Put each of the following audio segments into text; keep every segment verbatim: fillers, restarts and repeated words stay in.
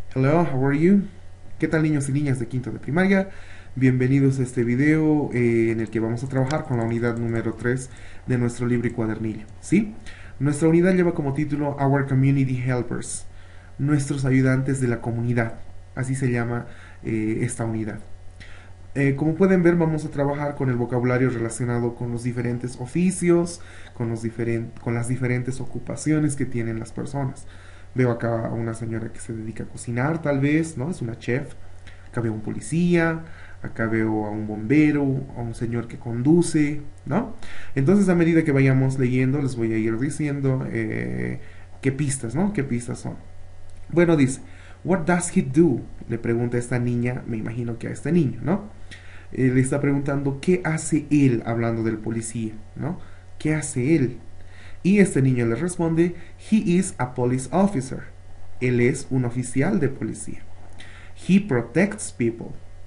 Hello, how are you? ¿Qué tal, niños y niñas de quinto de primaria? Bienvenidos a este video eh, en el que vamos a trabajar con la unidad número tres de nuestro libro y cuadernillo, ¿sí? Nuestra unidad lleva como título Our Community Helpers, nuestros ayudantes de la comunidad, así se llama eh, esta unidad. Eh, como pueden ver, vamos a trabajar con el vocabulario relacionado con los diferentes oficios, con, los diferen con las diferentes ocupaciones que tienen las personas. Veo acá a una señora que se dedica a cocinar, tal vez, ¿no? Es una chef. Acá veo a un policía, acá veo a un bombero, a un señor que conduce, ¿no? Entonces, a medida que vayamos leyendo, les voy a ir diciendo eh, qué pistas, ¿no? ¿Qué pistas son? Bueno, dice, What does he do? Le pregunta a esta niña, me imagino que a este niño, ¿no? Eh, le está preguntando, ¿qué hace él? Hablando del policía, ¿no? ¿Qué hace él? Y este niño le responde, He is a police officer. Él es un oficial de policía. He protects people.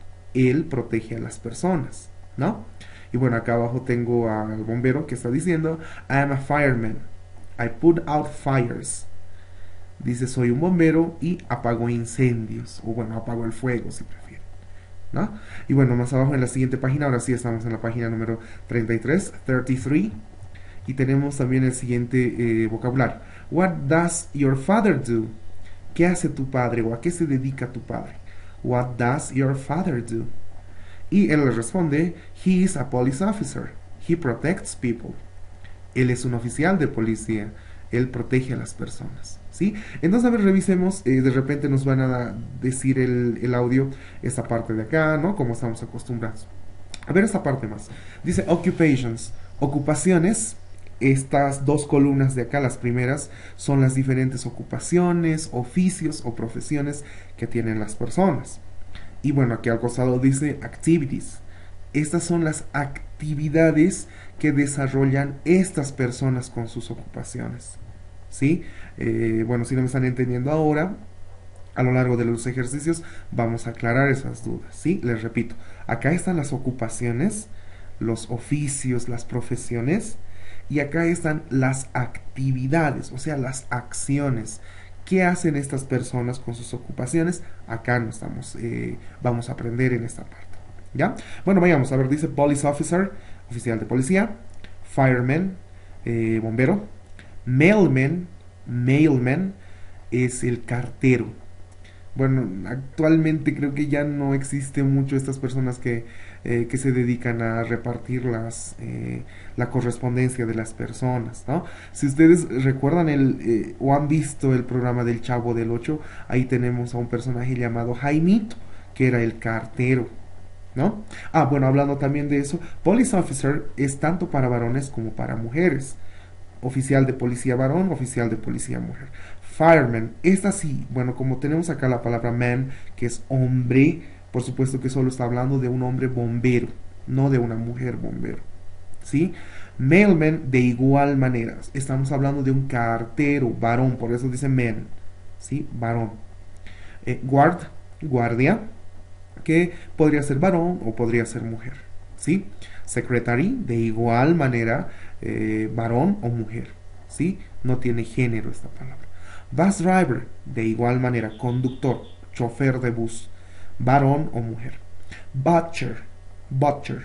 Él protege a las personas, ¿no? Y bueno, acá abajo tengo al bombero que está diciendo, I am a fireman. I put out fires. Dice, soy un bombero y apago incendios. O bueno, apago el fuego si prefieren, ¿no? Y bueno, más abajo en la siguiente página, ahora sí estamos en la página número treinta y tres, treinta y tres. Y tenemos también el siguiente eh, vocabulario. What does your father do? ¿Qué hace tu padre o a qué se dedica tu padre? What does your father do? Y él le responde, He is a police officer. He protects people. Él es un oficial de policía. Él protege a las personas, ¿sí? Entonces, a ver, revisemos. Eh, de repente nos van a decir el, el audio, esta parte de acá, ¿no? Como estamos acostumbrados. A ver esta parte más. Dice occupations, ocupaciones. Estas dos columnas de acá, las primeras, son las diferentes ocupaciones, oficios o profesiones que tienen las personas. Y bueno, aquí al costado dice activities. Estas son las actividades que desarrollan estas personas con sus ocupaciones. ¿Sí? Eh, bueno, si no me están entendiendo ahora, a lo largo de los ejercicios vamos a aclarar esas dudas, ¿sí? Les repito, acá están las ocupaciones, los oficios, las profesiones, y acá están las actividades, o sea, las acciones. ¿Qué hacen estas personas con sus ocupaciones? Acá no estamos, eh, vamos a aprender en esta parte, ¿ya? Bueno, vayamos, a ver, dice police officer, oficial de policía, fireman, eh, bombero, mailman, mailman es el cartero. Bueno, actualmente creo que ya no existe mucho estas personas que, eh, que se dedican a repartir las, eh, la correspondencia de las personas, ¿no? Si ustedes recuerdan el, eh, o han visto el programa del Chavo del Ocho, ahí tenemos a un personaje llamado Jaimito, que era el cartero, ¿no? Ah, bueno, hablando también de eso, police officer es tanto para varones como para mujeres. Oficial de policía varón, oficial de policía mujer. Fireman, esta sí, bueno, como tenemos acá la palabra man, que es hombre, por supuesto que solo está hablando de un hombre bombero, no de una mujer bombero, ¿sí? Mailman, de igual manera, estamos hablando de un cartero, varón, por eso dice man, ¿sí? Varón. Eh, guard, guardia, que podría ser varón o podría ser mujer, ¿sí? Secretary, de igual manera, eh, varón o mujer, ¿sí? No tiene género esta palabra. Bus driver, de igual manera, conductor, chofer de bus, varón o mujer. Butcher, butcher,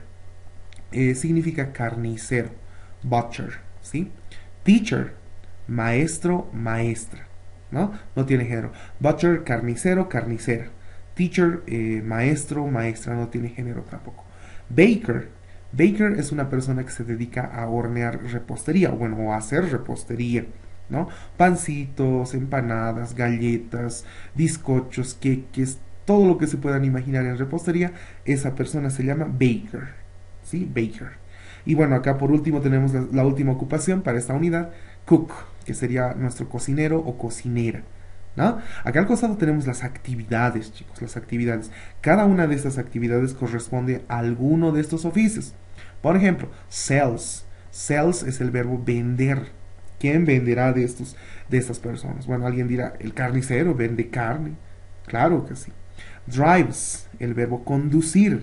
eh, significa carnicero, butcher, ¿sí? Teacher, maestro, maestra, ¿no? No tiene género. Butcher, carnicero, carnicera. Teacher, eh, maestro, maestra, no tiene género tampoco. Baker, baker es una persona que se dedica a hornear repostería, bueno, o a hacer repostería, ¿no? Pancitos, empanadas, galletas, bizcochos, queques, todo lo que se puedan imaginar en repostería, esa persona se llama baker, ¿sí? Baker. Y bueno, acá por último tenemos la, la última ocupación para esta unidad, cook, que sería nuestro cocinero o cocinera, ¿no? Acá al costado tenemos las actividades, chicos, las actividades. Cada una de estas actividades corresponde a alguno de estos oficios. Por ejemplo, sales. Sales es el verbo vender. ¿Quién venderá de estos de estas personas? Bueno, alguien dirá, el carnicero vende carne. Claro que sí. Drives, el verbo conducir.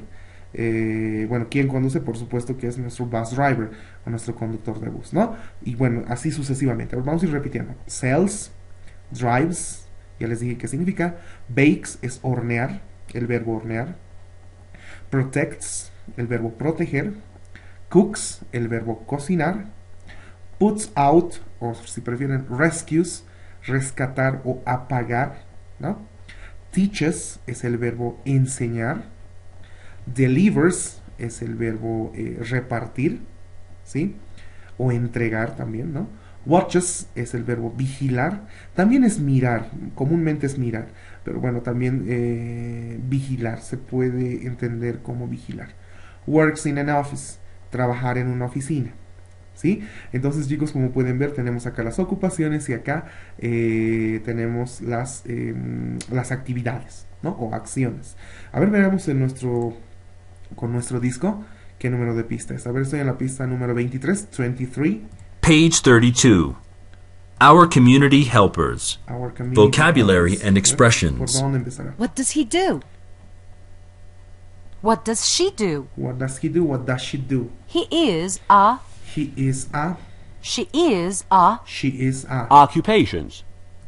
Eh, bueno, ¿quién conduce? Por supuesto que es nuestro bus driver o nuestro conductor de bus, ¿no? Y bueno, así sucesivamente. Vamos a ir repitiendo. Sales, drives, ya les dije qué significa. Bakes es hornear, el verbo hornear. Protects, el verbo proteger. Cooks, el verbo cocinar. Puts out, o si prefieren, rescues, rescatar o apagar, ¿no? Teaches es el verbo enseñar. Delivers es el verbo eh, repartir, ¿sí? O entregar también, ¿no? Watches es el verbo vigilar. También es mirar, comúnmente es mirar, pero bueno, también eh, vigilar se puede entender como vigilar. Works in an office, trabajar en una oficina, ¿sí? Entonces, chicos, como pueden ver, tenemos acá las ocupaciones y acá eh, tenemos las, eh, las actividades, ¿no? O acciones. A ver, veamos en nuestro, con nuestro disco qué número de pista es. A ver, estoy en la pista número veintitrés, veintitrés. Page thirty-two. Our community helpers. Our community Vocabulary helpers. and ¿Por expressions. dónde empezará? What does he do? What does she do? What does he do? What does she do? He is a. He is a. She is a. She is a. Occupations.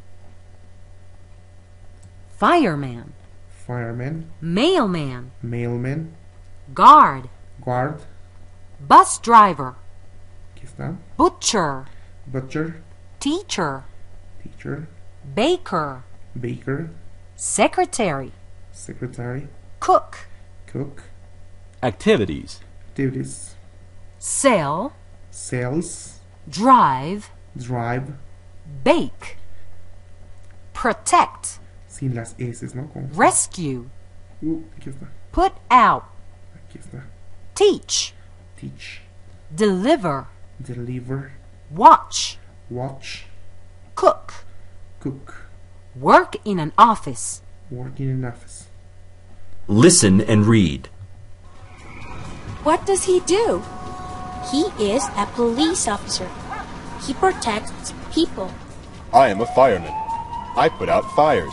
Fireman. Fireman. Mailman. Mailman. Guard. Guard. Bus driver. Aquí está. Butcher. Butcher. Teacher. Teacher. Baker. Baker. Secretary. Secretary. Cook. Cook. Activities. Activities. Sell. Sales. Drive. Drive. Bake. Protect. Sin las S, ¿no? Como- Rescue. Uh, aquí está. Put out. Aquí está. Teach. Teach. Deliver. Deliver. Watch. Watch. Cook. Cook. Work in an office. Working in office. Listen and read. What does he do? He is a police officer. He protects people. I am a fireman. I put out fires.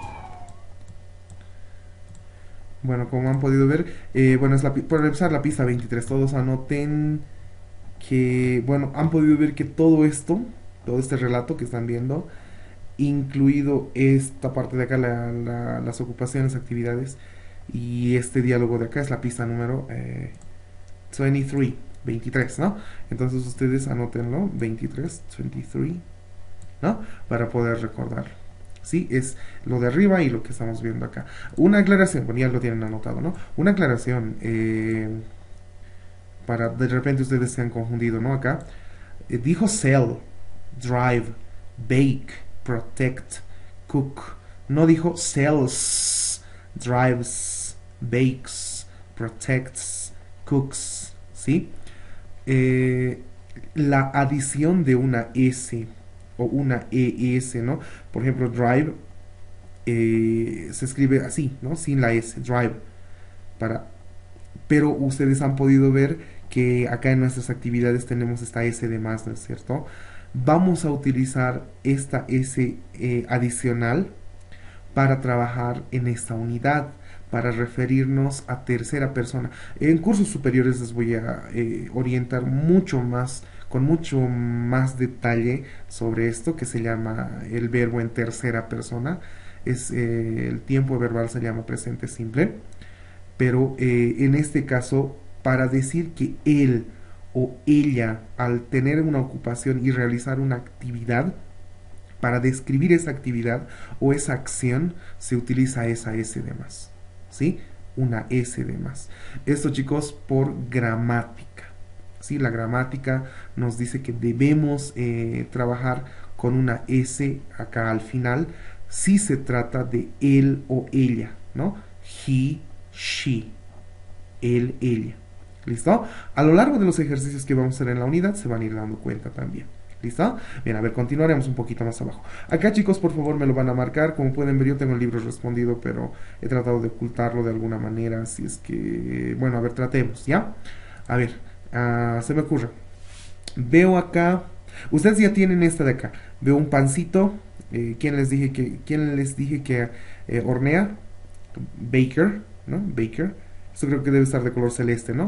Bueno, como han podido ver, eh, bueno, es la, pi- por empezar la pista veintitrés, todos anoten que, bueno, han podido ver que todo esto, todo este relato que están viendo, incluido esta parte de acá, la- la- las ocupaciones, actividades, y este diálogo de acá es la pista número eh, veintitrés, veintitrés, ¿no? Entonces ustedes anótenlo, veintitrés, veintitrés, ¿no? Para poder recordar. Sí, es lo de arriba y lo que estamos viendo acá. Una aclaración, bueno, ya lo tienen anotado, ¿no? Una aclaración, eh, para de repente ustedes se han confundido, ¿no? Acá eh, dijo sell, drive, bake, protect, cook. No dijo sells, drives, bakes, protects, cooks, ¿sí? Eh, la adición de una S o una E S, ¿no? Por ejemplo, drive eh, se escribe así, ¿no? Sin la S, drive. Para, pero ustedes han podido ver que acá en nuestras actividades tenemos esta S de más, ¿no es cierto? Vamos a utilizar esta S eh, adicional para trabajar en esta unidad, para referirnos a tercera persona. En cursos superiores les voy a eh, orientar mucho más, con mucho más detalle sobre esto que se llama el verbo en tercera persona. Es eh, el tiempo verbal se llama presente simple, pero eh, en este caso para decir que él o ella al tener una ocupación y realizar una actividad, para describir esa actividad o esa acción se utiliza esa S de más, ¿sí? Una S de más. Esto, chicos, por gramática, ¿sí? La gramática nos dice que debemos eh, trabajar con una S acá al final si se trata de él o ella, ¿no? He, she, él, ella. ¿Listo? A lo largo de los ejercicios que vamos a hacer en la unidad se van a ir dando cuenta también. ¿Listo? Bien, a ver, continuaremos un poquito más abajo. Acá, chicos, por favor, me lo van a marcar. Como pueden ver, yo tengo el libro respondido, pero he tratado de ocultarlo de alguna manera. Así es que, bueno, a ver, tratemos, ¿ya? A ver, uh, se me ocurre. Veo acá, ustedes ya tienen esta de acá. Veo un pancito. Eh, ¿quién les dije que, quién les dije que eh, hornea? Baker, ¿no? Baker. Esto creo que debe estar de color celeste, ¿no?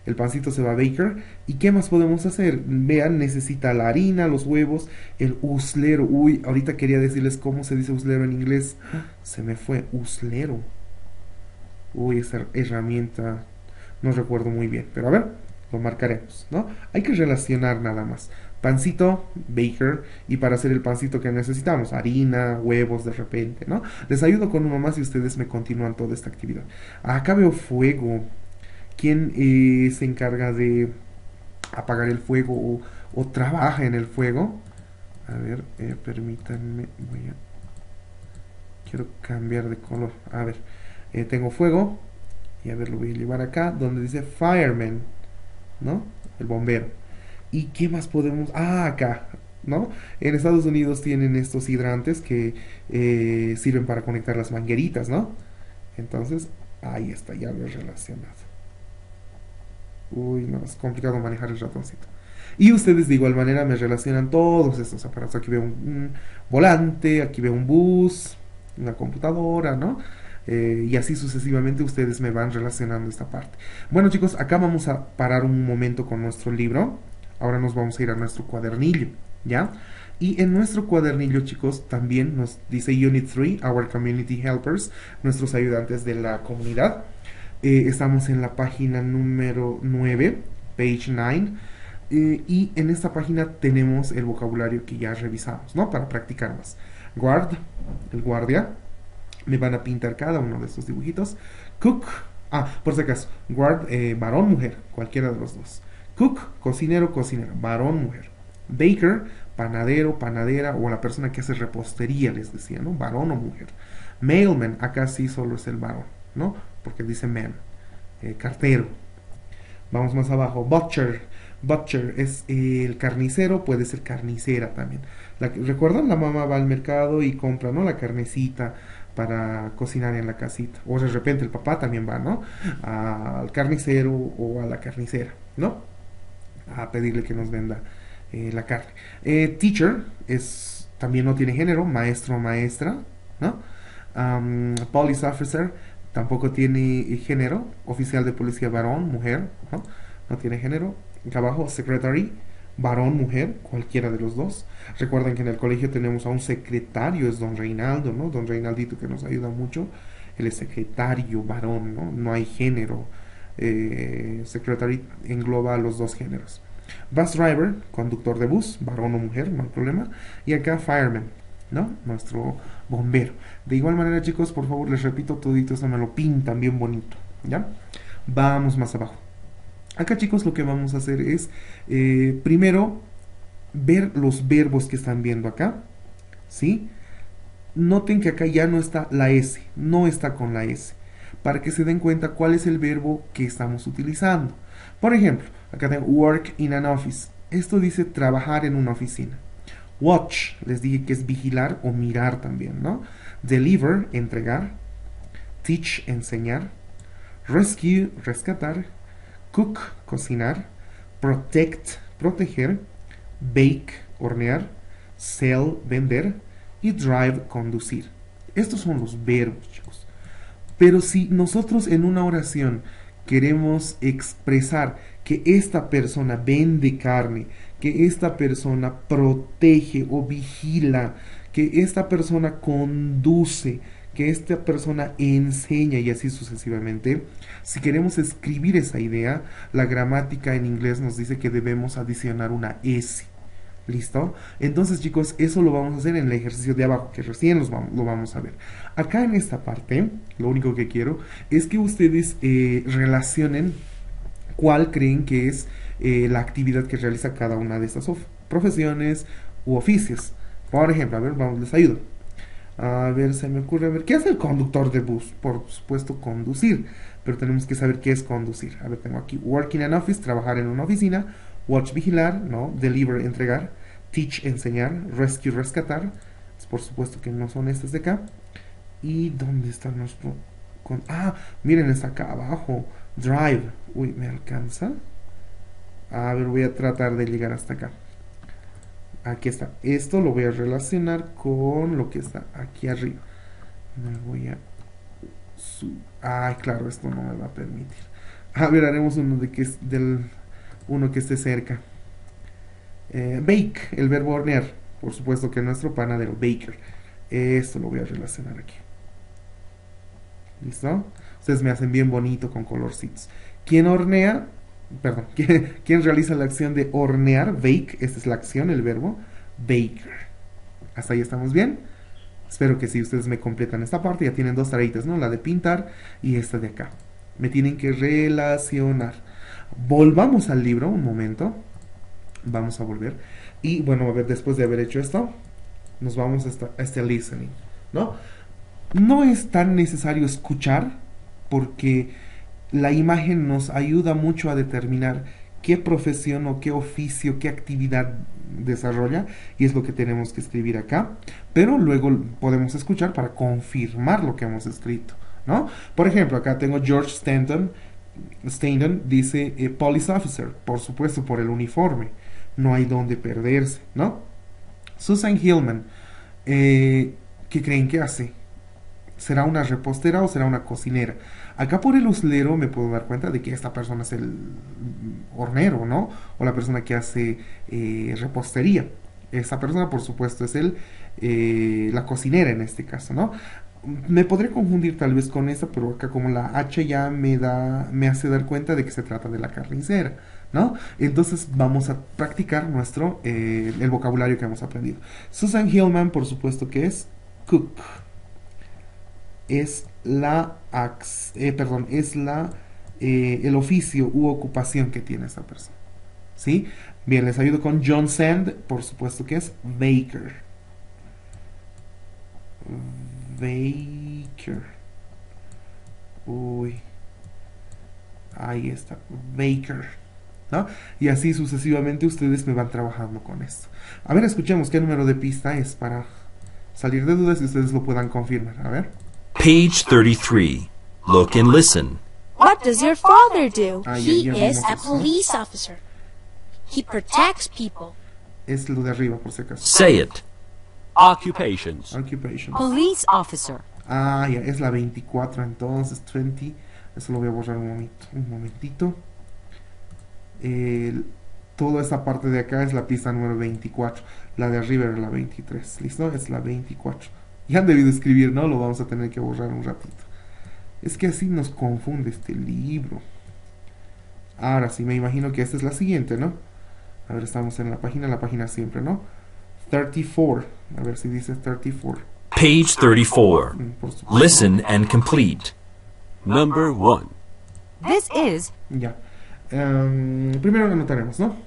El pancito se va a baker. ¿Y qué más podemos hacer? Vean, necesita la harina, los huevos, el uslero. Uy, ahorita quería decirles cómo se dice uslero en inglés. Se me fue, uslero. Uy, esa herramienta no recuerdo muy bien, pero a ver, lo marcaremos, ¿no? Hay que relacionar nada más. Pancito, baker, y para hacer el pancito que necesitamos, harina, huevos de repente, ¿no? Les ayudo con uno más y ustedes me continúan toda esta actividad. Acá veo fuego. ¿Quién eh, se encarga de apagar el fuego o, o trabaja en el fuego? A ver, eh, permítanme, voy a... quiero cambiar de color. A ver, eh, tengo fuego, y a ver, lo voy a llevar acá, donde dice fireman, ¿no? El bombero. ¿Y qué más podemos...? Ah, acá, ¿no? En Estados Unidos tienen estos hidrantes que eh, sirven para conectar las mangueritas, ¿no? Entonces, ahí está, ya lo he relacionado. Uy, no, es complicado manejar el ratoncito. Y ustedes de igual manera me relacionan todos estos aparatos. Aquí veo un, un volante, aquí veo un bus, una computadora, ¿no? Eh, y así sucesivamente ustedes me van relacionando esta parte. Bueno, chicos, acá vamos a parar un momento con nuestro libro. Ahora nos vamos a ir a nuestro cuadernillo, ¿ya? Y en nuestro cuadernillo, chicos, también nos dice Unit tres, Our Community Helpers, nuestros ayudantes de la comunidad. Eh, estamos en la página número nueve, page nueve. Eh, y en esta página tenemos el vocabulario que ya revisamos, ¿no? Para practicar más. Guard, el guardia. Me van a pintar cada uno de estos dibujitos. Cook, ah, por si acaso, guard, eh, varón, mujer, cualquiera de los dos. Cook, cocinero, cocinera, varón, mujer. Baker, panadero, panadera, o la persona que hace repostería, les decía, ¿no? Varón o mujer. Mailman, acá sí solo es el varón, ¿no? Porque dice man. Eh, cartero. Vamos más abajo. Butcher. Butcher es eh, el carnicero, puede ser carnicera también. La, ¿recuerdan? La mamá va al mercado y compra, ¿no? La carnecita para cocinar en la casita. O de repente el papá también va, ¿no? Al carnicero o a la carnicera, ¿no? A pedirle que nos venda eh, la carne. Eh, teacher es, también no tiene género, maestro o maestra, ¿no? Um, police officer tampoco tiene género, oficial de policía varón, mujer, ¿no? No tiene género. Acá abajo, secretary, varón, mujer, cualquiera de los dos. Recuerden que en el colegio tenemos a un secretario, es don Reinaldo, ¿no? Don Reinaldito, que nos ayuda mucho. Él es secretario, varón, ¿no? No hay género. Eh, secretary engloba a los dos géneros. Bus driver, conductor de bus, varón o mujer, no hay problema. Y acá fireman, ¿no? Nuestro bombero. De igual manera, chicos, por favor, les repito, todito esto me lo pintan bien bonito, ¿ya? Vamos más abajo. Acá, chicos, lo que vamos a hacer es, eh, primero, ver los verbos que están viendo acá, ¿sí? Noten que acá ya no está la S, no está con la S, para que se den cuenta cuál es el verbo que estamos utilizando. Por ejemplo, acá tengo work in an office. Esto dice trabajar en una oficina. Watch, les dije que es vigilar o mirar también, ¿no? Deliver, entregar. Teach, enseñar. Rescue, rescatar. Cook, cocinar. Protect, proteger. Bake, hornear. Sell, vender. Y drive, conducir. Estos son los verbos, chicos. Pero si nosotros en una oración queremos expresar que esta persona vende carne, que esta persona protege o vigila, que esta persona conduce, que esta persona enseña y así sucesivamente, si queremos escribir esa idea, la gramática en inglés nos dice que debemos adicionar una S. ¿Listo? Entonces, chicos, eso lo vamos a hacer en el ejercicio de abajo, que recién los vamos, lo vamos a ver. Acá en esta parte, lo único que quiero es que ustedes eh, relacionen cuál creen que es eh, la actividad que realiza cada una de estas profesiones u oficios. Por ejemplo, a ver, vamos, les ayudo. A ver, se me ocurre, a ver, ¿qué hace el conductor de bus? Por supuesto, conducir, pero tenemos que saber qué es conducir. A ver, tengo aquí, working in an office, trabajar en una oficina. Watch, vigilar, ¿no? Deliver, entregar. Teach, enseñar. Rescue, rescatar. Por supuesto que no son estas de acá. ¿Y dónde está nuestro...? Con... Ah, miren, está acá abajo. Drive. Uy, ¿me alcanza? A ver, voy a tratar de llegar hasta acá. Aquí está. Esto lo voy a relacionar con lo que está aquí arriba. Me voy a... Ay, claro, esto no me va a permitir. A ver, haremos uno de que es del uno que esté cerca. Eh, bake, el verbo hornear. Por supuesto que nuestro panadero, baker. Esto lo voy a relacionar aquí. ¿Listo? Ustedes me hacen bien bonito con colorcitos. ¿Quién hornea? Perdón. ¿Quién, quién realiza la acción de hornear? Bake. Esta es la acción, el verbo. Baker. ¿Hasta ahí estamos bien? Espero que sí, ustedes me completan esta parte. Ya tienen dos tareitas, ¿no? La de pintar y esta de acá. Me tienen que relacionar. Volvamos al libro un momento. Vamos a volver. Y bueno, a ver, después de haber hecho esto, nos vamos a, esta, a este listening, ¿no? No es tan necesario escuchar, porque la imagen nos ayuda mucho a determinar qué profesión o qué oficio, qué actividad desarrolla, y es lo que tenemos que escribir acá. Pero luego podemos escuchar para confirmar lo que hemos escrito, ¿no? Por ejemplo, acá tengo George Stanton. Stanton dice eh, police officer, por supuesto por el uniforme. No hay donde perderse, ¿no? Susan Hillman, eh, ¿qué creen que hace? ¿Será una repostera o será una cocinera? Acá por el uslero me puedo dar cuenta de que esta persona es el hornero, ¿no? O la persona que hace eh, repostería. Esta persona, por supuesto, es el, eh, la cocinera en este caso, ¿no? Me podré confundir tal vez con esta, pero acá como la H ya me da, me hace dar cuenta de que se trata de la carnicera, ¿no? Entonces vamos a practicar nuestro, eh, el vocabulario que hemos aprendido. Susan Hillman, por supuesto que es cook. Es la, eh, perdón, es la, eh, el oficio u ocupación que tiene esta persona, ¿sí? Bien, les ayudo con John Sand, por supuesto que es baker. Baker. Uy. Ahí está. Baker. ¿No? Y así sucesivamente ustedes me van trabajando con esto. A ver, escuchemos qué número de pista es para salir de dudas y ustedes lo puedan confirmar. A ver. Page thirty-three. Look and listen. What does your father do? Ah, ya- He ya is vimos a eso. police officer. He protects people. Es lo de arriba, por si acaso. Say it. Occupations. Occupation. Police officer. Ah, ya, es la veinticuatro entonces, veinte. Eso lo voy a borrar un momento, un momentito. El- toda esta parte de acá es la pista número veinticuatro. La de arriba era la veintitrés. ¿Listo? Es la veinticuatro. Ya han debido escribir, ¿no? Lo vamos a tener que borrar un ratito. Es que así nos confunde este libro. Ahora sí, me imagino que esta es la siguiente, ¿no? A ver, estamos en la página, la página siempre, ¿no? treinta y cuatro. A ver si dice treinta y cuatro. Page thirty-four. Mm, por supuesto. Listen and complete. Number one. This is Ya. Em, primero lo anotaremos, ¿no?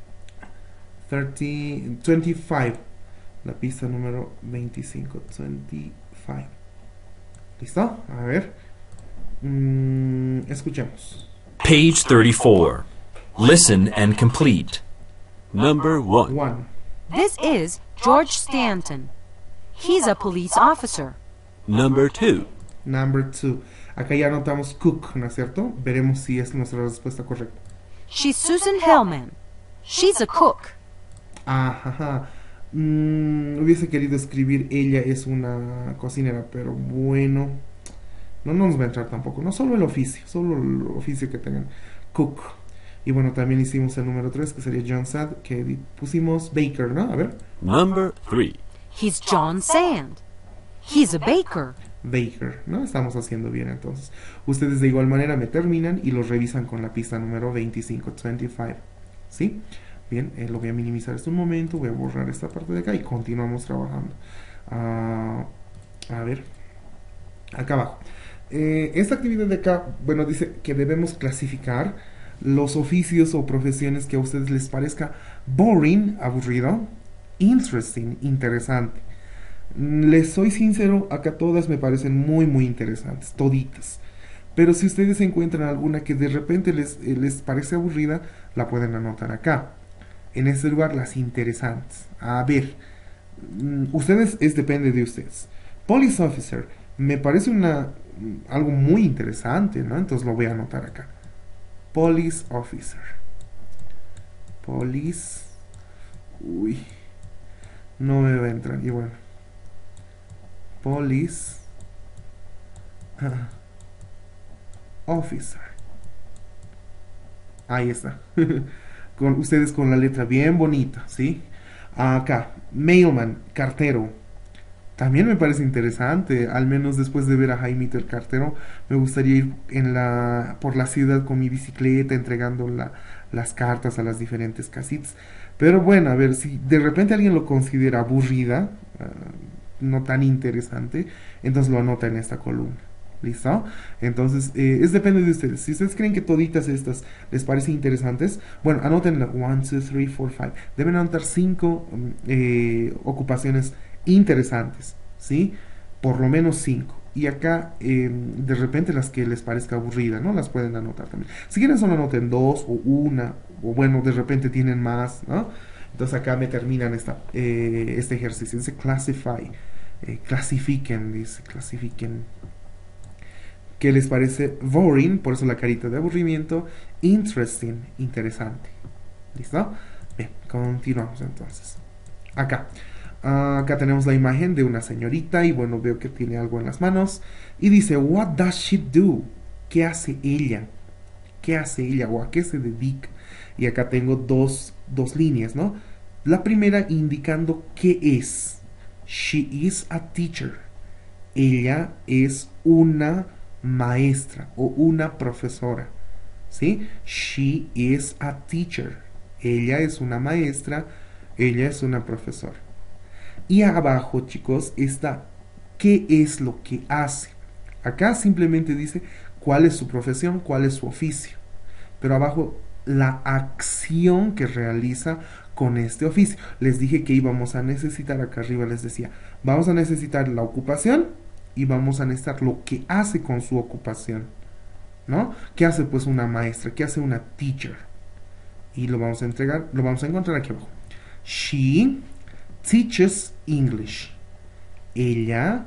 treinta, veinticinco. La pista número veinticinco. veinticinco. ¿Listo? A ver. Mm, escuchemos. Page thirty-four. Listen and complete. Number one. One. this is George Stanton. He's a police officer. Number two. Number two. Acá ya anotamos cook, ¿no es cierto? Veremos si es nuestra respuesta correcta. She's Susan Hillman. She's a cook. Ajá. Mm, hubiese querido escribir ella es una cocinera, pero bueno, no nos va a entrar tampoco. No solo el oficio, solo el oficio que tengan. Cook. Y bueno, también hicimos el número tres, que sería John Sad, que di- pusimos baker, ¿no? A ver. Number three. He's John Sand. He's a baker. Baker, ¿no? Estamos haciendo bien entonces. Ustedes de igual manera me terminan y los revisan con la pista número veinticinco, veinticinco. ¿Sí? Bien, eh, lo voy a minimizar esto un momento, voy a borrar esta parte de acá y continuamos trabajando. Ah, a ver, acá abajo. Eh, esta actividad de acá, bueno, dice que debemos clasificar los oficios o profesiones que a ustedes les parezca boring, aburrido, interesting, interesante. Les soy sincero, acá todas me parecen muy muy interesantes, toditas. Pero si ustedes encuentran alguna que de repente les, eh, les parece aburrida, la pueden anotar acá. En este lugar, las interesantes. A ver, mm, ustedes, es depende de ustedes. Police officer, me parece una algo muy interesante, ¿no? Entonces lo voy a anotar acá. Police officer. Police. Uy. No me va a entrar. Y bueno. Police. ah, officer. Ahí está. Con ustedes con la letra bien bonita, ¿sí? Acá, mailman, cartero. También me parece interesante, al menos después de ver a Jaimito el cartero, me gustaría ir en la, por la ciudad con mi bicicleta entregando la, las cartas a las diferentes casitas. Pero bueno, a ver, si de repente alguien lo considera aburrida, uh, no tan interesante, entonces lo anota en esta columna. ¿Listo? Entonces, eh, es depende de ustedes. Si ustedes creen que toditas estas les parecen interesantes, bueno, anoten la uno, dos, tres, cuatro, cinco. Deben anotar cinco eh, ocupaciones interesantes, ¿sí? Por lo menos cinco. Y acá, eh, de repente, las que les parezca aburrida, ¿no? Las pueden anotar también. Si quieren, solo anoten dos o una, o bueno, de repente tienen más, ¿no? Entonces, acá me terminan esta, eh, este ejercicio. Dice classify, eh, clasifiquen, dice, clasifiquen. ¿Qué les parece? Boring, por eso la carita de aburrimiento. Interesting, interesante. ¿Listo? Bien, continuamos entonces. Acá. Uh, acá tenemos la imagen de una señorita y bueno, veo que tiene algo en las manos. Y dice, what does she do? ¿Qué hace ella? ¿Qué hace ella? ¿O a qué se dedica? Y acá tengo dos, dos líneas, ¿no? La primera indicando qué es. She is a teacher. Ella es una maestra o una profesora, ¿sí? She is a teacher. Ella es una maestra, ella es una profesora. Y abajo, chicos, está qué es lo que hace. Acá simplemente dice cuál es su profesión, cuál es su oficio. Pero abajo, la acción que realiza con este oficio. Les dije que íbamos a necesitar, acá arriba les decía, vamos a necesitar la ocupación y vamos a necesitar lo que hace con su ocupación, ¿no? ¿Qué hace pues una maestra? ¿Qué hace una teacher? Y lo vamos a entregar, lo vamos a encontrar aquí abajo. She teaches English. Ella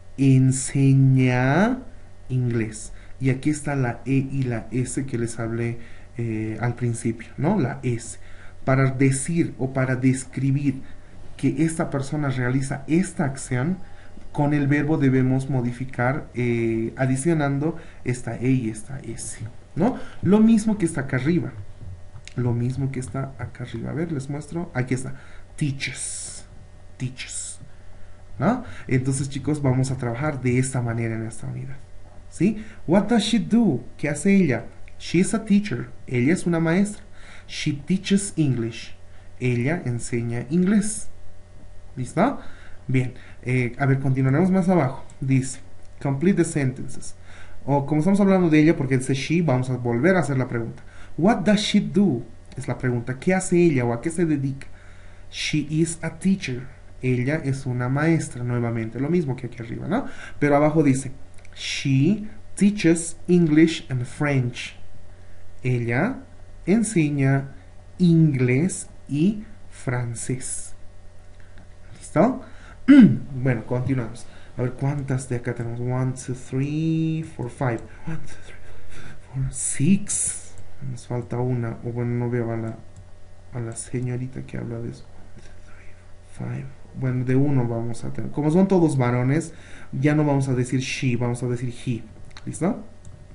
enseña inglés. Y aquí está la E y la S que les hablé eh, al principio, ¿no? La S. Para decir o para describir que esta persona realiza esta acción, con el verbo debemos modificar eh, adicionando esta E y esta S, ¿no? Lo mismo que está acá arriba. Lo mismo que está acá arriba. A ver, les muestro. Aquí está. Teaches. Teaches. ¿No? Entonces, chicos, vamos a trabajar de esta manera en esta unidad. ¿Sí? What does she do? ¿Qué hace ella? She is a teacher. Ella es una maestra. She teaches English. Ella enseña inglés. ¿Listo? Bien. Eh, a ver, continuaremos más abajo. Dice, complete the sentences. O como estamos hablando de ella, porque dice she, vamos a volver a hacer la pregunta. What does she do? Es la pregunta. ¿Qué hace ella o a qué se dedica? She is a teacher. Ella es una maestra, nuevamente. Lo mismo que aquí arriba, ¿no? Pero abajo dice, she teaches English and French. Ella enseña inglés y francés. ¿Listo? Bueno, continuamos. A ver, ¿cuántas de acá tenemos? one, two, three, four, five. one, two, three, four, six. Nos falta una. O bueno, no veo a la, a la señorita que habla de eso. one, two, three, five. Bueno, de uno vamos a tener. Como son todos varones, ya no vamos a decir she, vamos a decir he. ¿Listo?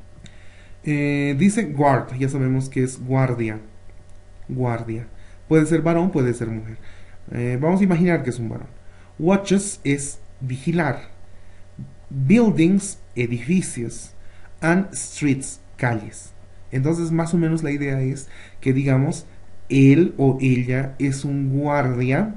Eh, dice guard. Ya sabemos que es guardia. Guardia. Puede ser varón, puede ser mujer. Eh, vamos a imaginar que es un varón. Watches es vigilar. Buildings, edificios. And streets, calles. Entonces, más o menos la idea es que digamos, él o ella es un guardia.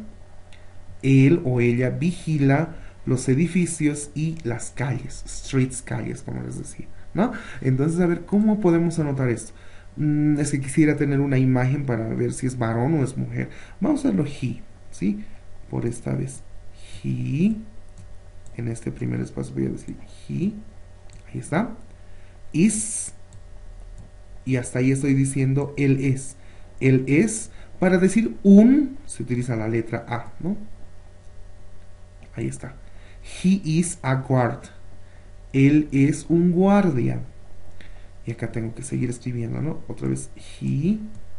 Él o ella vigila los edificios y las calles. Streets, calles, como les decía, ¿no? Entonces, a ver, ¿cómo podemos anotar esto? Mm, es que quisiera tener una imagen para ver si es varón o es mujer. Vamos a hacerlo he, ¿sí? Por esta vez. He. En este primer espacio voy a decir he. Ahí está. Is. Y hasta ahí estoy diciendo él es. Él es. Para decir un, se utiliza la letra A, ¿no? Ahí está. He is a guard. Él es un guardia. Y acá tengo que seguir escribiendo, ¿no? Otra vez. He.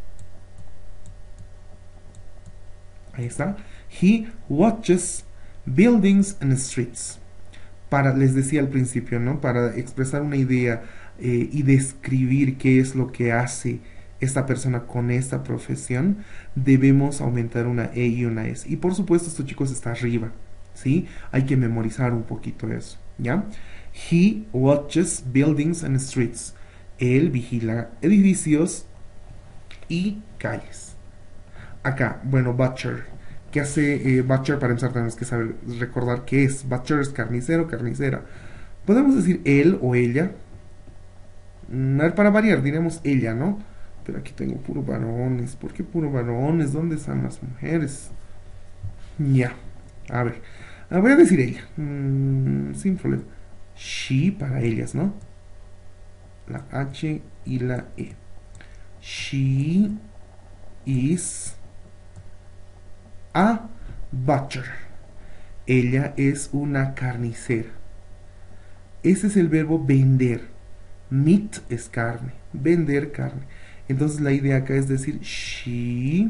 Ahí está. He watches buildings and streets. Para, les decía al principio, ¿no? Para expresar una idea eh, y describir qué es lo que hace esta persona con esta profesión, debemos aumentar una E y una S. Y por supuesto esto, chicos, está arriba, ¿sí? Hay que memorizar un poquito eso, ¿ya? He watches buildings and streets. Él vigila edificios y calles. Acá, bueno, butcher. ¿Qué hace eh, butcher? Para empezar tenemos que saber recordar qué es. Butcher es carnicero, carnicera. Podemos decir él o ella. Mm, a ver, para variar, diremos ella, ¿no? Pero aquí tengo puro varones. ¿Por qué puro varones? ¿Dónde están las mujeres? Ya. A ver. Ah, voy a decir ella. Mm, sin problema. She para ellas, ¿no? La H y la E. She is a butcher. Ella es una carnicera. Ese es el verbo vender. Meat es carne. Vender carne. Entonces la idea acá es decir she,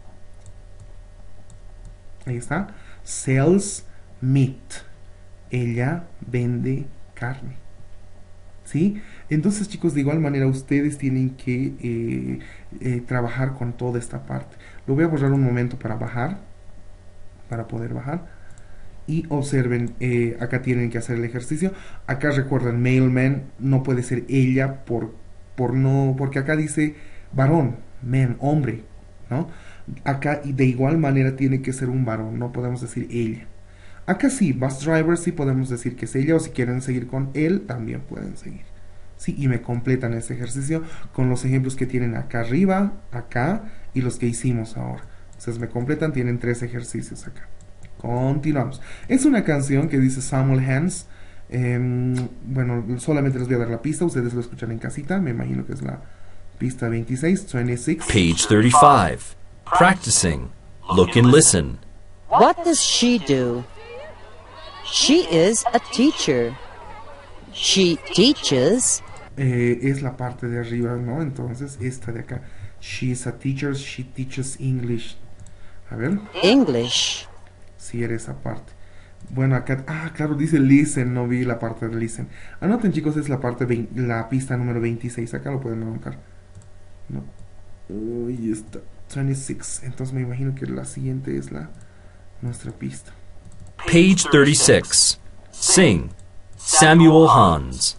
ahí está, sells meat. Ella vende carne. ¿Sí? Entonces, chicos, de igual manera ustedes tienen que eh, eh, trabajar con toda esta parte. Lo voy a borrar un momento para bajar, para poder bajar. Y observen, eh, acá tienen que hacer el ejercicio. Acá recuerden, mailman no puede ser ella por, por no, porque acá dice varón, man, hombre, ¿no? Acá y de igual manera tiene que ser un varón, no podemos decir ella. Acá sí, bus driver sí podemos decir que es ella, o si quieren seguir con él, también pueden seguir. Sí, y me completan este ejercicio con los ejemplos que tienen acá arriba, acá, y los que hicimos ahora. Entonces me completan, tienen tres ejercicios acá. Continuamos. Es una canción que dice Samuel Hans. Eh, bueno, solamente les voy a dar la pista, ustedes lo escuchan en casita, me imagino que es la pista veintiséis, veintiséis. Page thirty-five. Practicing. Look and listen. What does she do? She is a teacher. She teaches. Eh, es la parte de arriba, ¿no? Entonces, esta de acá. She is a teacher, she teaches English. A ver. English. Si era esa parte. Bueno, acá, ah, claro, dice listen, no vi la parte de listen. Anoten, chicos, es la parte, veinte, la pista número veintiséis, acá lo pueden anotar. No. Uy, está, veintiséis, entonces me imagino que la siguiente es la, nuestra pista. Page thirty-six. Sing. Samuel Hans.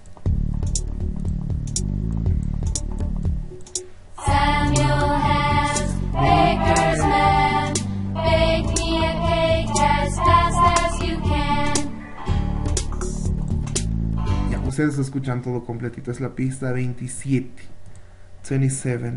Samuel Hans, baker's man, bake me a cake as fast as you can. Ya, ustedes escuchan todo completito, es la pista veintisiete. veintisiete.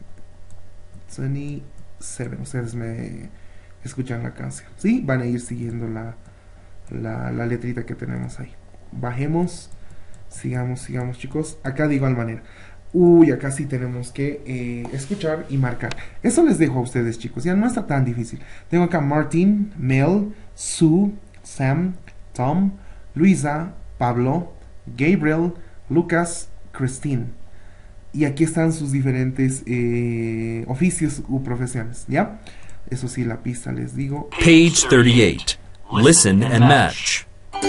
veintisiete, ustedes me escuchan la canción, ¿sí? Van a ir siguiendo la, la, la letrita que tenemos ahí. Bajemos, sigamos, sigamos, chicos. Acá de igual manera. Uy, acá sí tenemos que eh, escuchar y marcar. Eso les dejo a ustedes, chicos. Ya no está tan difícil. Tengo acá Martin, Mel, Sue, Sam, Tom, Luisa, Pablo, Gabriel, Lucas, Christine. Y aquí están sus diferentes eh, oficios u profesiones, ¿ya? Eso sí, la pista les digo. Page thirty-eight. Listen and match.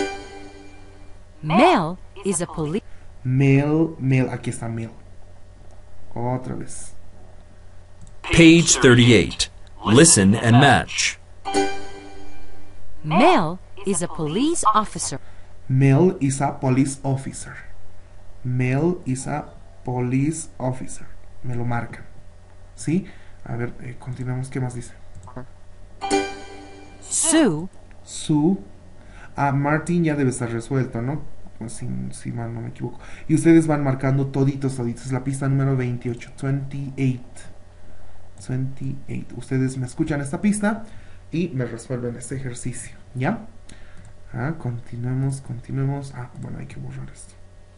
Mel is a police. Mel, Mel, aquí está Mel. Otra vez. Page thirty-eight. Listen and match. Mel is a police officer. Mel is a police officer. Mel is a police officer. Me lo marcan. ¿Sí? A ver, eh, continuamos. ¿Qué más dice? Sue. Sue. Ah, Martin ya debe estar resuelto, ¿no? Si, si mal no me equivoco. Y ustedes van marcando toditos, toditos. La pista número veintiocho. veintiocho. veintiocho. Ustedes me escuchan esta pista y me resuelven este ejercicio. ¿Ya? Ah, continuemos, continuemos. Ah, bueno, hay que borrar esto.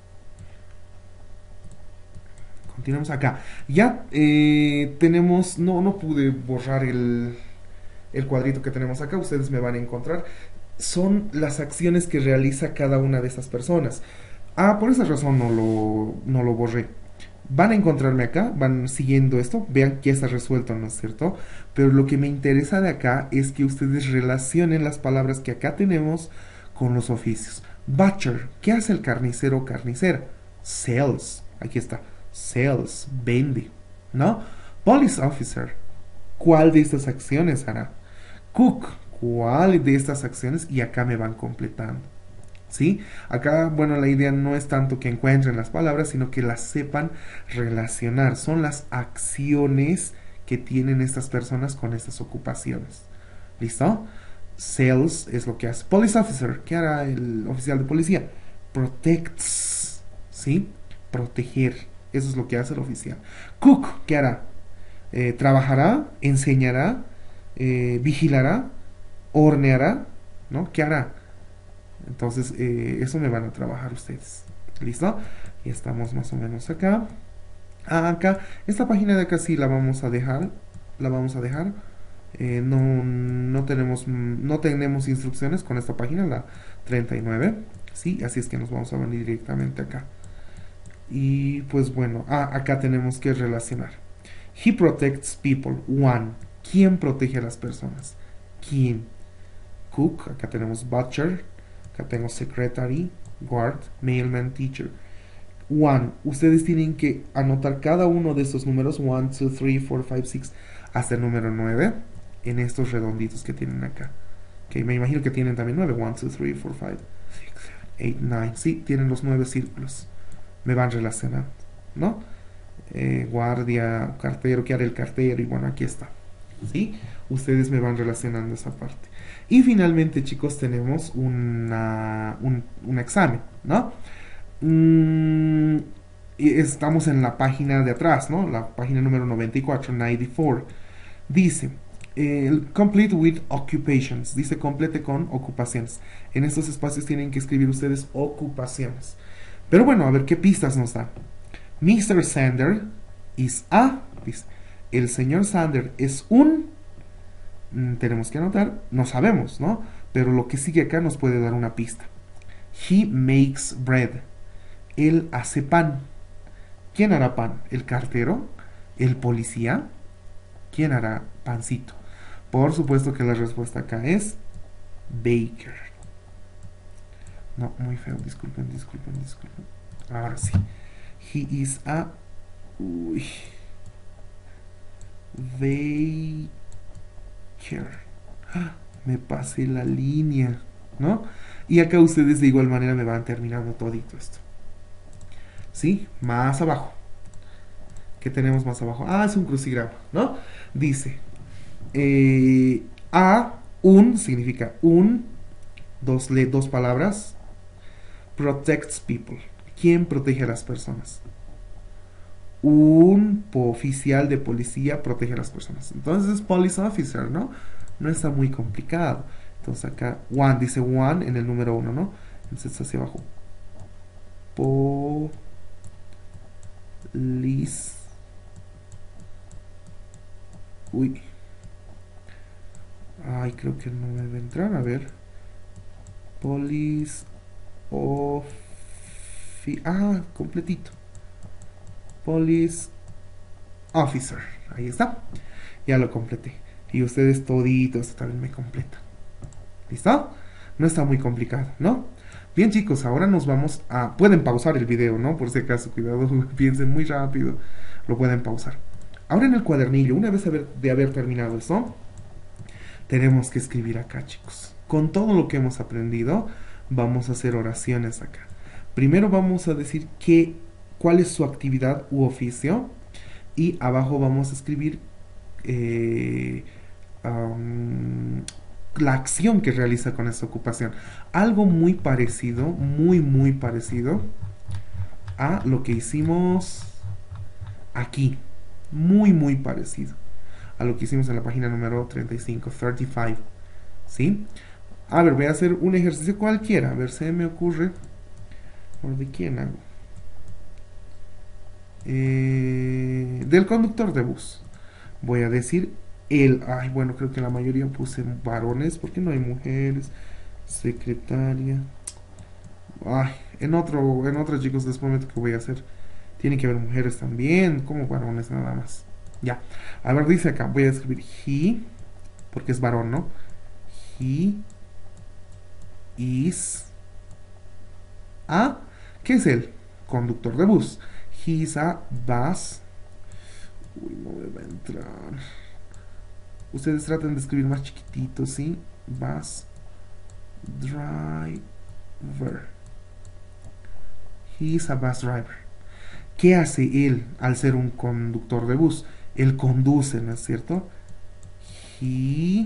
Continuamos acá. Ya eh, tenemos... No, no pude borrar el, el cuadrito que tenemos acá. Ustedes me van a encontrar. Son las acciones que realiza cada una de estas personas. Ah, por esa razón no lo, no lo borré. Van a encontrarme acá, van siguiendo esto. Vean que está resuelto, ¿no es cierto? Pero lo que me interesa de acá es que ustedes relacionen las palabras que acá tenemos con los oficios. Butcher, ¿qué hace el carnicero o carnicera? Sells, aquí está. Sells, vende, ¿no? Police officer, ¿cuál de estas acciones hará? Cook, ¿cuál de estas acciones? Y acá me van completando, ¿sí? Acá, bueno, la idea no es tanto que encuentren las palabras, sino que las sepan relacionar. Son las acciones que tienen estas personas con estas ocupaciones. ¿Listo? Sales es lo que hace. Police officer, ¿qué hará el oficial de policía? Protects, ¿sí? Proteger, eso es lo que hace el oficial. Cook, ¿qué hará? Eh, trabajará, enseñará, eh, vigilará, horneará, ¿no? ¿Qué hará? Entonces, eh, eso me van a trabajar ustedes. ¿Listo? Y estamos más o menos acá. Ah, acá, esta página de acá sí la vamos a dejar. La vamos a dejar. Eh, no, no tenemos no tenemos instrucciones con esta página, la treinta y nueve. Sí, así es que nos vamos a venir directamente acá. Y pues bueno, ah, acá tenemos que relacionar. He protects people. One. ¿Quién protege a las personas? ¿Quién? Cook. Acá tenemos butcher. Acá tengo secretary, guard, mailman, teacher. One. Ustedes tienen que anotar cada uno de estos números. One, two, three, four, five, six. Hasta el número nueve. En estos redonditos que tienen acá. Que me imagino que tienen también nueve. One, two, three, four, five, six, seven, eight, nine. Sí, tienen los nueve círculos. Me van relacionando, ¿no? Eh, guardia, cartero, ¿qué hará el cartero? Y bueno, aquí está. ¿Sí? Ustedes me van relacionando esa parte. Y finalmente, chicos, tenemos una, un, un examen, ¿no? Mm, y estamos en la página de atrás, ¿no? La página número noventa y cuatro, noventa y cuatro. Dice, eh, complete with occupations. Dice, complete con ocupaciones. En estos espacios tienen que escribir ustedes ocupaciones. Pero bueno, a ver qué pistas nos da. mister Sander is a... Dice, el señor Sander es un... Mm, tenemos que anotar, no sabemos, ¿no? Pero lo que sigue acá nos puede dar una pista. He makes bread. Él hace pan. ¿Quién hará pan? ¿El cartero? ¿El policía? ¿Quién hará pancito? Por supuesto que la respuesta acá es baker. No, muy feo, disculpen, disculpen, disculpen. Ahora sí. He is a... Uy. Baker. ¡Ah! Me pasé la línea, ¿no? Y acá ustedes de igual manera me van terminando todito esto. ¿Sí? Más abajo. ¿Qué tenemos más abajo? Ah, es un crucigrama, ¿no? Dice, eh, a, un, significa un, dos, le, dos palabras, protects people. ¿Quién protege a las personas? Un oficial de policía protege a las personas. Entonces es police officer, ¿no? No está muy complicado. Entonces acá, one, dice one en el número uno, ¿no? Entonces hacia abajo. Police. Uy. Ay, creo que no me debe entrar. A ver. Police of... Ah, completito. Police officer. Ahí está. Ya lo completé. Y ustedes toditos también me completan. ¿Listo? No está muy complicado, ¿no? Bien, chicos, ahora nos vamos a... Pueden pausar el video, ¿no? Por si acaso, cuidado, piensen muy rápido. Lo pueden pausar. Ahora en el cuadernillo, una vez haber, de haber terminado esto, tenemos que escribir acá, chicos. Con todo lo que hemos aprendido, vamos a hacer oraciones acá. Primero vamos a decir qué, cuál es su actividad u oficio. Y abajo vamos a escribir eh, um, la acción que realiza con esta ocupación. Algo muy parecido, muy, muy parecido a lo que hicimos aquí. Muy, muy parecido a lo que hicimos en la página número treinta y cinco, treinta y cinco. ¿Sí? A ver, voy a hacer un ejercicio cualquiera. A ver, se me ocurre. ¿De quién hago? Eh, del conductor de bus. Voy a decir el... Ay, bueno, creo que la mayoría puse varones. ¿Por qué no hay mujeres? Secretaria. Ay, en otro, en otro, chicos, de este momento que voy a hacer. Tiene que haber mujeres también, como varones nada más. Ya. A ver, dice acá, voy a escribir he, porque es varón, ¿no? He is a... ¿Qué es él? Conductor de bus. He is a bus. Uy, no me va a entrar. Ustedes traten de escribir más chiquitito, ¿sí? Bus driver. He is a bus driver. ¿Qué hace él al ser un conductor de bus? Él conduce, ¿no es cierto? He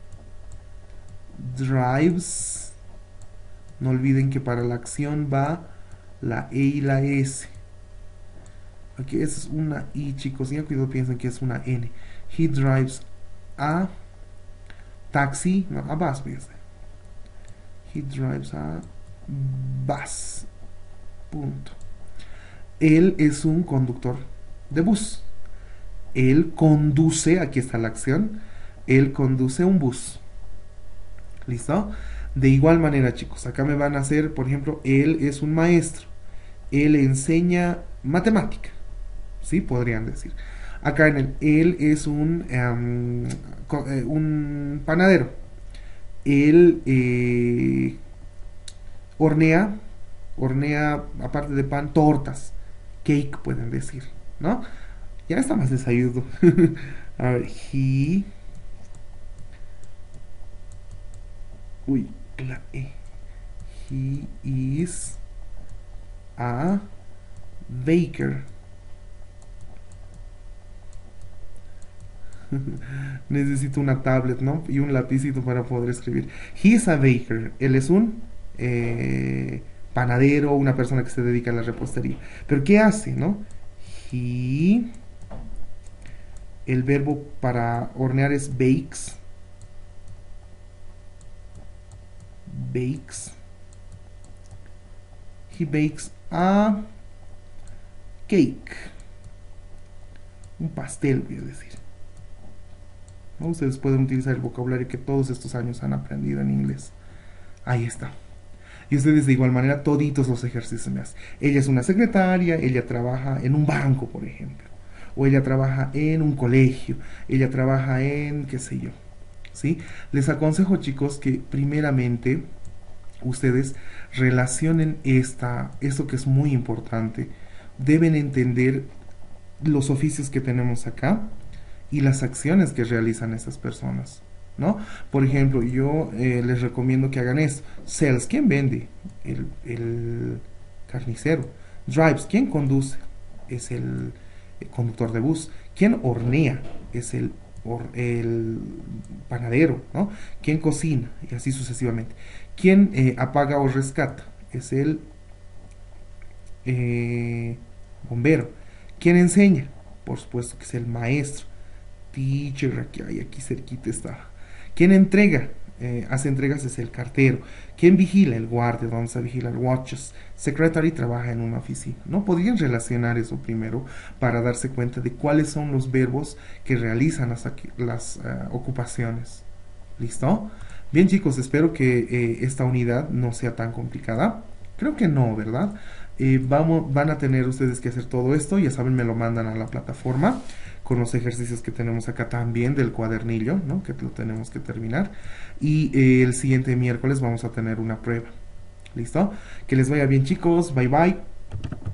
drives. No olviden que para la acción va la E y la S. Aquí es una I, chicos. Ya cuidado, piensan que es una N. He drives a taxi, no, a bus, fíjense. He drives a bus. Punto. Él es un conductor de bus. Él conduce, aquí está la acción. Él conduce un bus. ¿Listo? De igual manera, chicos, acá me van a hacer, por ejemplo, él es un maestro. Él enseña matemática. ¿Sí? Podrían decir. Acá en el, él es un, um, un panadero. Él eh, hornea, hornea, aparte de pan, tortas. Cake, pueden decir, ¿no? Ya está más les ayudo. A ver, he... Uy, la E. He is a baker. Necesito una tablet, ¿no? Y un lapicito para poder escribir. He is a baker. Él es un eh, panadero, una persona que se dedica a la repostería. Pero ¿qué hace, no? He... El verbo para hornear es bakes. Bakes. He bakes a cake. Un pastel, voy a decir. ¿No? Ustedes pueden utilizar el vocabulario que todos estos años han aprendido en inglés. Ahí está. Y ustedes de igual manera, toditos los ejercicios me hacen. Ella es una secretaria, ella trabaja en un banco, por ejemplo. O ella trabaja en un colegio, ella trabaja en, qué sé yo, ¿sí? Les aconsejo, chicos, que primeramente ustedes relacionen esta, esto que es muy importante. Deben entender los oficios que tenemos acá y las acciones que realizan esas personas, ¿no? Por ejemplo, yo eh, les recomiendo que hagan esto. Sells, ¿quién vende? El, el carnicero. Drives, ¿quién conduce? Es el... el conductor de bus. ¿Quién hornea? Es el, or, el panadero, ¿no? ¿Quién cocina? Y así sucesivamente. ¿Quién eh, apaga o rescata? Es el eh, bombero. ¿Quién enseña? Por supuesto que es el maestro. Teacher, aquí, ay, aquí cerquita está. ¿Quién entrega? Eh, hace entregas es el cartero. ¿Quién vigila? El guardia, vamos a vigilar. Watches. Secretary trabaja en una oficina. ¿No? Podrían relacionar eso primero para darse cuenta de cuáles son los verbos que realizan las, las uh, ocupaciones. ¿Listo? Bien, chicos, espero que eh, esta unidad no sea tan complicada. Creo que no, ¿verdad? Eh, vamos, van a tener ustedes que hacer todo esto. Ya saben, me lo mandan a la plataforma con los ejercicios que tenemos acá también del cuadernillo, ¿no? Que lo tenemos que terminar. Y eh, el siguiente miércoles vamos a tener una prueba. ¿Listo? Que les vaya bien, chicos. Bye, bye.